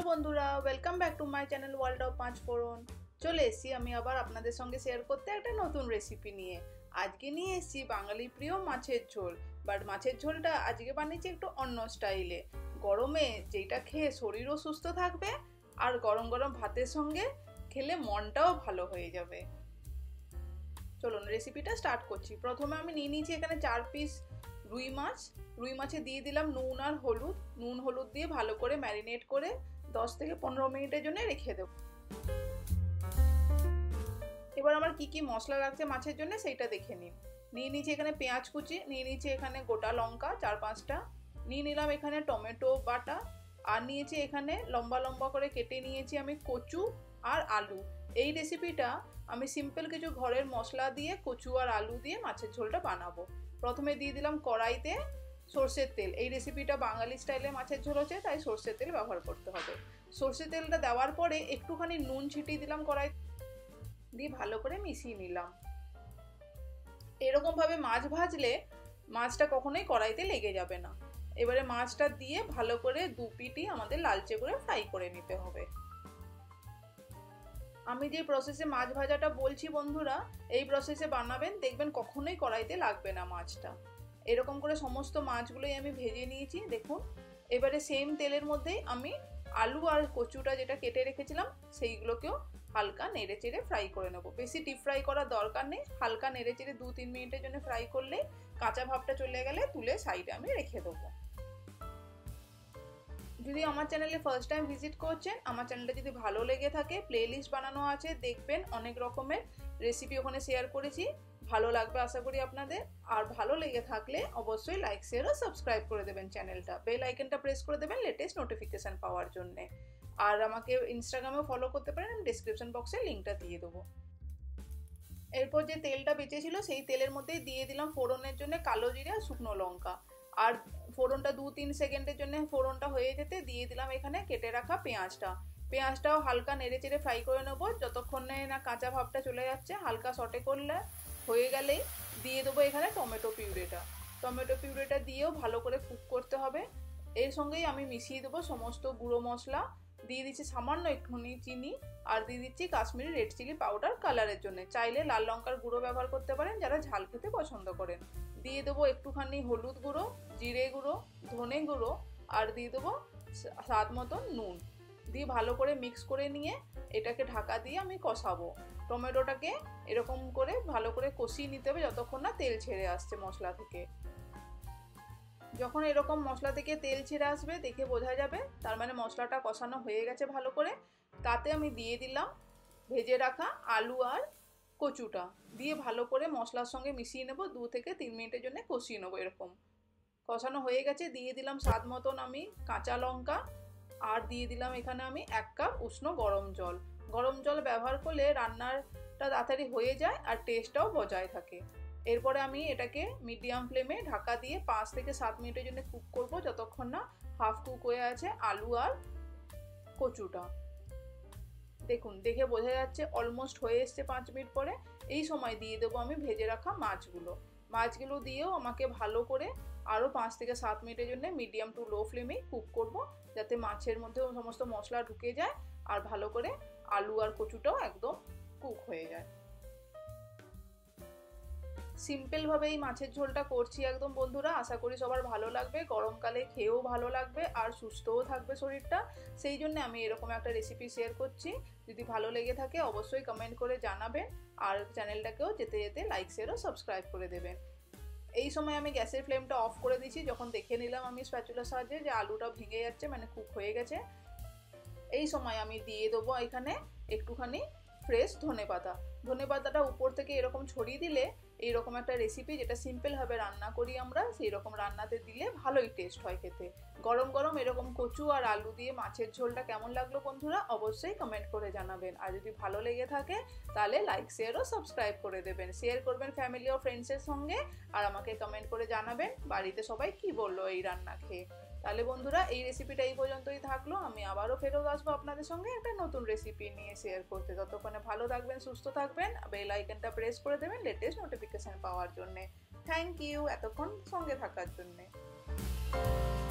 বন্ধুরা, welcome back to my channel world of Panch Phoron. চলে এসেছি আমি আবার আপনাদের সঙ্গে শেয়ার করতে একটা নতুন রেসিপি নিয়ে। আজকে নিয়ে এসেছি বাঙালি প্রিয় মাছের ঝোল। বাট মাছের ঝোলটা আজকে বানিয়েছি একটু অন্য স্টাইলে। গরমে যেটা খেয়ে শরীরও সুস্থ থাকবে আর গরম গরম ভাতের সঙ্গে খেলে মনটাও ভালো হয়ে যাবে। চলুন রেসিপিটা স্টার্ট করছি। প্রথমে আমি নিয়ে নিয়েছি এখানে 4 পিস রুই মাছ। রুই মাছে দিয়ে দিলাম নুন আর হলুদ। নুন হলুদ দিয়ে ভালো করে ম্যারিনেট করে 10 থেকে 15 মিনিটের জন্য রেখে দেব। এবার আমার কি কি মশলা লাগছে মাছের জন্য সেইটা দেখে নিন। নিয়ে নিয়েছি এখানে পেঁয়াজ কুচি, নিয়ে নিয়েছি এখানে গোটা লঙ্কা 4-5টা, নিয়ে নিলাম এখানে টমেটো বাটা, আর নিয়েছি এখানে লম্বা লম্বা করে কেটে নিয়েছি আমি কচু আর আলু। এই রেসিপিটা আমি সিম্পল কিছু ঘরের মশলা দিয়ে কচু আর আলু দিয়ে মাছের ঝোলটা বানাবো। প্রথমে দিয়ে দিলাম কড়াইতে সর্ষের তেল। এই রেসিপিটা বাঙালি স্টাইলে মাছের ঝোল হচ্ছে, তাই সর্ষের তেল ব্যবহার করতে হবে। সর্ষের তেলটা দেওয়ার পরে একটুখানি নুন ছিটিয়ে দিলাম কড়াই দিয়ে ভালো করে মিশিয়ে নিলাম। এরকম ভাবে মাছ ভাজলে মাছটা কখনোই কড়াইতে লেগে যাবে না। এবারে মাছটা দিয়ে ভালো করে দু পিঠই আমাদের লালচে করে ফ্রাই করে নিতে হবে। আমি যে প্রসেসে মাছ ভাজাটা বলছি বন্ধুরা, এই প্রসেসে বানাবেন, দেখবেন কখনোই কড়াইতে লাগবে না মাছটা। এরকম করে সমস্ত মাছগুলোই আমি ভেজে নিয়েছি দেখুন। এবারে সেম তেলের মধ্যেই আমি আলু আর কচুটা যেটা কেটে রেখেছিলাম সেইগুলোকেও হালকা নেড়ে চেড়ে ফ্রাই করে নেব। বেশি ডিপ ফ্রাই করার দরকার নেই, হালকা নেড়ে চেড়ে 2-3 মিনিটের জন্য ফ্রাই করলে কাঁচা ভাবটা চলে গেলে তুলে সাইডে আমি রেখে দেবো। যদি আমার চ্যানেলে ফার্স্ট টাইম ভিজিট করছেন, আমার চ্যানেলটা যদি ভালো লেগে থাকে, প্লেলিস্ট বানানো আছে, দেখবেন অনেক রকমের রেসিপি ওখানে শেয়ার করেছি, ভালো লাগবে আশা করি আপনাদের। আর ভালো লেগে থাকলে অবশ্যই লাইক শেয়ার ও সাবস্ক্রাইব করে দেবেন চ্যানেলটা, বেল আইকনটা প্রেস করে দেবেন লেটেস্ট নোটিফিকেশন পাওয়ার জন্যে। আর আমাকে ইনস্টাগ্রামেও ফলো করতে পারেন, আমি ডিসক্রিপশন বক্সে লিঙ্কটা দিয়ে দেবো। এরপর যে তেলটা বেঁচেছিল সেই তেলের মধ্যেই দিয়ে দিলাম ফোড়নের জন্য কালো জিরে আর শুকনো লঙ্কা। আর ফোড়নটা 2-3 সেকেন্ডের জন্য ফোড়নটা হয়ে যেতে দিয়ে দিলাম এখানে কেটে রাখা পেঁয়াজটা। পেঁয়াজটাও হালকা নেড়ে চেড়ে ফ্রাই করে নেবো যতক্ষণে না কাঁচা ভাবটা চলে যাচ্ছে। হালকা সটে করলে হয়ে গেলেই দিয়ে দেবো এখানে টমেটো পিউরেটা। টমেটো পিউরেটা দিয়েও ভালো করে কুক করতে হবে। এর সঙ্গেই আমি মিশিয়ে দেবো সমস্ত গুঁড়ো মশলা, দিয়ে দিচ্ছি সামান্য একটুখানি চিনি, আর দিয়ে দিচ্ছি কাশ্মীরি রেড চিলি পাউডার কালারের জন্য। চাইলে লাল লঙ্কার গুঁড়ো ব্যবহার করতে পারেন যারা ঝাল খেতে পছন্দ করেন। দিয়ে দেবো একটুখানি হলুদ গুঁড়ো, জিরে গুঁড়ো, ধনে গুঁড়ো, আর দিয়ে দেবো স্বাদ মতন নুন। দিয়ে ভালো করে মিক্স করে নিয়ে এটাকে ঢাকা দিয়ে আমি কষাবো। টমেটোটাকে এরকম করে ভালো করে কষিয়ে নিতে হবে যতক্ষণ না তেল ছেড়ে আসছে মশলা থেকে। যখন এরকম মশলা থেকে তেল ছেড়ে আসবে দেখে বোঝা যাবে, তার মানে মশলাটা কষানো হয়ে গেছে ভালো করে। তাতে আমি দিয়ে দিলাম ভেজে রাখা আলু আর কচুটা, দিয়ে ভালো করে মশলার সঙ্গে মিশিয়ে নেবো। 2 থেকে 3 মিনিটের জন্য কষিয়ে নেবো। এরকম কষানো হয়ে গেছে, দিয়ে দিলাম স্বাদ মতন আমি কাঁচা লঙ্কা, আর দিয়ে দিলাম এখানে আমি 1 কাপ উষ্ণ গরম জল। গরম জল ব্যবহার করলে রান্নাটা তাড়াতাড়ি হয়ে যায় আর টেস্টটাও বজায় থাকে। এরপরে আমি এটাকে মিডিয়াম ফ্লেমে ঢাকা দিয়ে 5 থেকে 7 মিনিটের জন্য কুক করব যতক্ষণ না হাফ কুক হয়ে আছে আলু আর কচুটা। দেখুন দেখে বোঝা যাচ্ছে অলমোস্ট হয়ে এসছে 5 মিনিট পরে। এই সময় দিয়ে দেবো আমি ভেজে রাখা মাছগুলো দিয়েও আমাকে ভালো করে আরও 5 থেকে 7 মিনিটের জন্য মিডিয়াম টু লো ফ্লেমে কুক করব, যাতে মাছের মধ্যেও সমস্ত মশলা ঢুকে যায় আর ভালো করে আলু আর কচুটাও একদম কুক হয়ে যায়। সিম্পল ভাবে এই মাছের ঝোলটা করছি একদম বন্ধুরা, আশা করি সবার ভালো লাগবে, গরমকালে খেয়েও ভালো লাগবে আর সুস্থও থাকবে শরীরটা। সেই জন্য আমি এরকম একটা রেসিপি শেয়ার করছি। যদি ভালো লেগে থাকে অবশ্যই কমেন্ট করে জানাবেন, আর চ্যানেলটাকেও যেতে যেতে লাইক শেয়ার ও সাবস্ক্রাইব করে দেবেন। এই সময় আমি গ্যাসের ফ্লেমটা অফ করে দিচ্ছি। যখন দেখে নিলাম আমি স্প্যাচুলার সাহায্যে যে আলুটা ভেঙে যাচ্ছে, মানে কুক হয়ে গেছে, এই সময় আমি দিয়ে দেবো এখানে একটুখানি ফ্রেশ ধনেপাতাটা উপর থেকে এরকম ছড়িয়ে দিলে এইরকম একটা রেসিপি যেটা সিম্পলভাবে রান্না করি আমরা, সেই রকম রান্নাতে দিলে ভালোই টেস্ট হয় খেতে। গরম গরম এরকম কচু আর আলু দিয়ে মাছের ঝোলটা কেমন লাগলো বন্ধুরা অবশ্যই কমেন্ট করে জানাবেন। আর যদি ভালো লেগে থাকে তাহলে লাইক শেয়ার ও সাবস্ক্রাইব করে দেবেন, শেয়ার করবেন ফ্যামিলি ও ফ্রেন্ডসের সঙ্গে, আর আমাকে কমেন্ট করে জানাবেন বাড়িতে সবাই কি বললো এই রান্না খেয়ে। তাহলে বন্ধুরা এই রেসিপিটা এই পর্যন্তই থাকলো। আমি আবারও ফেরত আসবো আপনাদের সঙ্গে একটা নতুন রেসিপি নিয়ে শেয়ার করতে। ততক্ষণে ভালো থাকবেন, সুস্থ থাকবেন, বেল আইকনটা প্রেস করে দেবেন লেটেস্ট নোটিফিকেশন পাওয়ার জন্য। থ্যাংক ইউ এতক্ষণ সঙ্গে থাকার জন্যে।